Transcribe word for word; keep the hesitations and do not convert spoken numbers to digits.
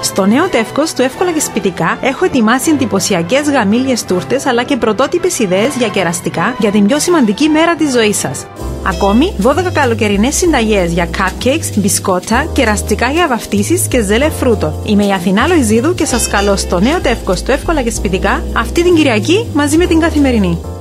Στο νέο τεύκος του Εύκολα και Σπιτικά έχω ετοιμάσει εντυπωσιακές γαμήλιες τούρτες αλλά και πρωτότυπες ιδέες για κεραστικά για την πιο σημαντική μέρα της ζωής σας. Ακόμη, δώδεκα καλοκαιρινές συνταγές για cupcakes, μπισκότα, κεραστικά για βαφτίσεις και ζέλε φρούτων. Είμαι η Αθηνά Λοϊζίδου και σας καλώ στο νέο τεύκος του Εύκολα και Σπιτικά αυτή την Κυριακή μαζί με την Καθημερινή.